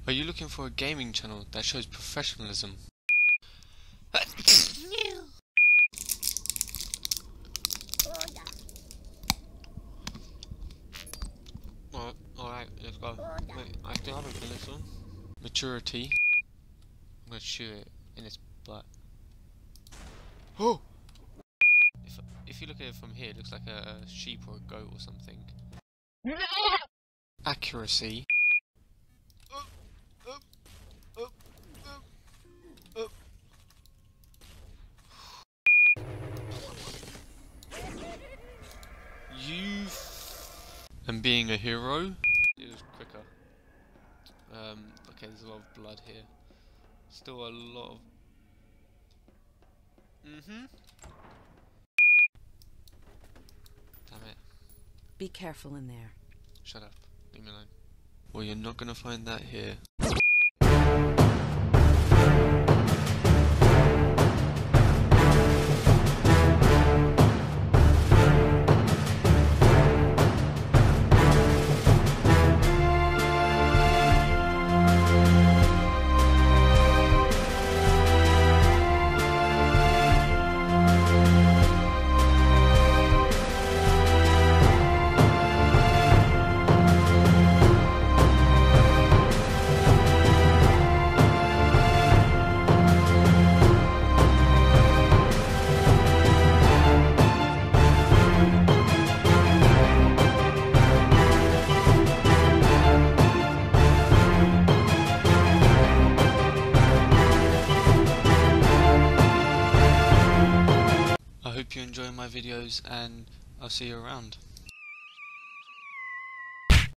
Are you looking for a gaming channel that shows professionalism? Alright, let's go. Wait, I still haven't killed this one. Maturity. I'm gonna shoot it in its butt. Oh! If you look at it from here, it looks like a sheep or a goat or something. Accuracy. And being a hero, it was quicker. Okay, there's a lot of blood here. Still a lot of... Damn it. Be careful in there. Shut up. Leave me alone. Well, you're not gonna find that here. I hope you enjoy my videos and I'll see you around.